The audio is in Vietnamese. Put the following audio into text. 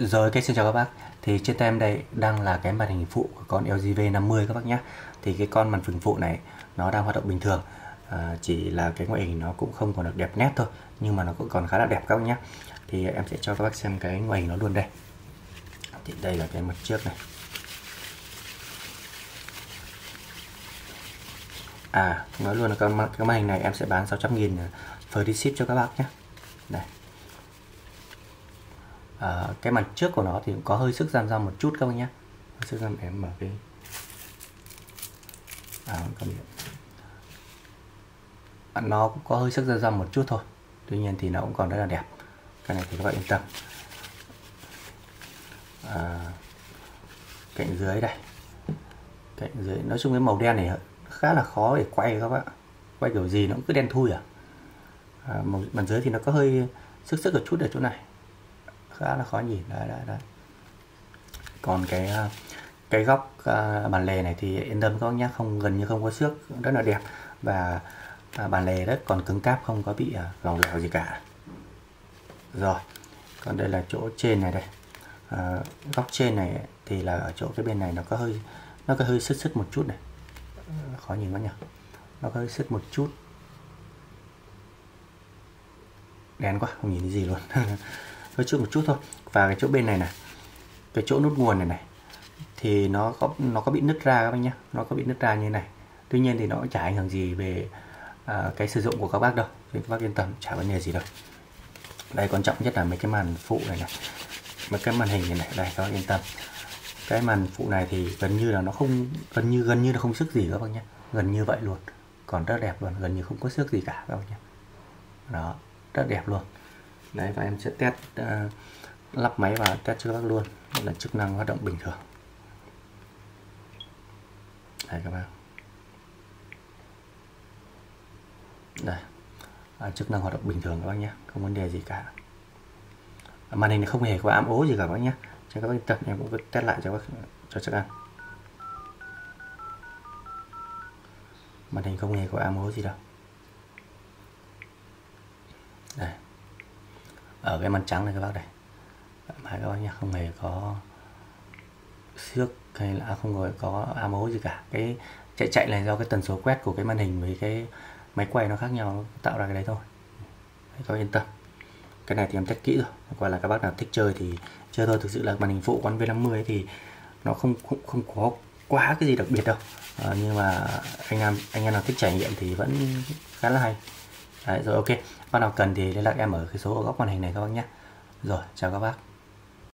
Rồi, xin chào các bác. Thì trên tay em đây đang là cái màn hình phụ của con LG V50 các bác nhé. Thì cái con màn hình phụ này nó đang hoạt động bình thường, chỉ là cái ngoại hình nó cũng không còn được đẹp nét thôi, nhưng mà nó cũng còn khá là đẹp các bác nhé. Thì em sẽ cho các bác xem cái ngoại hình nó luôn đây. Thì đây là cái mặt trước này. Nói luôn là cái màn hình này em sẽ bán 600.000 free ship cho các bác nhé. Đây. Cái mặt trước của nó thì cũng có hơi sức gian ra một chút các bác nhé. Sức gian em mở cái nó cũng có hơi sức gian ra một chút thôi, tuy nhiên thì nó cũng còn rất là đẹp. Cái này thì các bạn yên tâm. Cạnh dưới đây, cạnh dưới nói chung cái màu đen này khá là khó để quay các bạn, quay kiểu gì nó cũng cứ đen thui. Mặt dưới thì nó có hơi sức ở chút ở chỗ này, khá là khó nhìn. Đấy. Còn cái góc bàn lề này thì yên tâm các bác nhé, gần như không có xước, rất là đẹp. Và bàn lề rất còn cứng cáp, không có bị lỏng lẻo gì cả. Rồi, còn đây là chỗ trên này đây. Góc trên này thì là ở chỗ cái bên này nó có hơi sứt một chút này, khó nhìn quá nhỉ, nó có hơi sứt một chút, đen quá không nhìn thấy gì luôn. Hơi chút một chút thôi. Và cái chỗ bên này này, cái chỗ nút nguồn này thì nó có bị nứt ra các bác nhé, nó có bị nứt ra như này. Tuy nhiên thì nó cũng chả ảnh hưởng gì về cái sử dụng của các bác đâu, thì các bác yên tâm, chả vấn đề gì đâu. Đây, quan trọng nhất là mấy cái màn phụ này, mấy cái màn hình này, đây các bác yên tâm. Cái màn phụ này thì gần như là nó không, gần như là không xước gì các bác nhé, gần như vậy luôn, còn rất đẹp luôn, gần như không có xước gì cả các bác nhé. Đó, rất đẹp luôn. Đấy, và em sẽ test lắp máy và test cho các bác luôn. Đây là chức năng hoạt động bình thường. Đây các bác. Đây, chức năng hoạt động bình thường các bác nhé, không vấn đề gì cả. Màn hình này không hề có ám ố gì cả các bác nhé, cho các bác yên tâm. Em cũng test lại cho bác cho chắc ăn. Màn hình không hề có ám ố gì đâu. Đây, ở cái màn trắng này các bác đây, các bác nhé, không hề có xước hay là không có ám ố gì cả. Cái chạy này do cái tần số quét của cái màn hình với cái máy quay nó khác nhau, tạo ra cái đấy thôi. Đấy, các bác yên tâm. Cái này thì em test kỹ rồi, gọi là các bác nào thích chơi thì chơi thôi. Thực sự là màn hình phụ con V50 thì nó không có quá cái gì đặc biệt đâu, nhưng mà anh em nào thích trải nghiệm thì vẫn khá là hay. Đấy, rồi ok, bác nào cần thì liên lạc em ở cái số ở góc màn hình này các bác nhé. Rồi, chào các bác.